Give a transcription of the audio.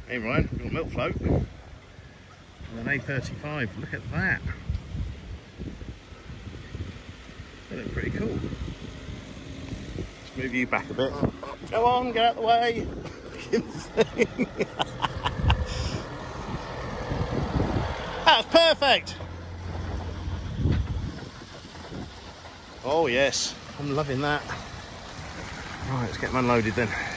Hey Ryan, we've got milk float and an A35. Look at that. They look pretty cool. Let's move you back a bit. Go on, get out the way. That's perfect. Oh yes, I'm loving that. Right, let's get them unloaded then.